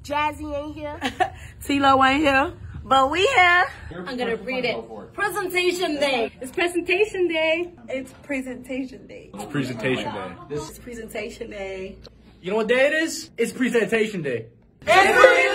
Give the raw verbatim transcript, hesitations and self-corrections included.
Jazzy ain't here. T-Lo ain't here. But we here. I'm gonna read it. Presentation day. It's presentation day. It's presentation day. It's presentation day. It's presentation day. You know what day it is? It's presentation day. It's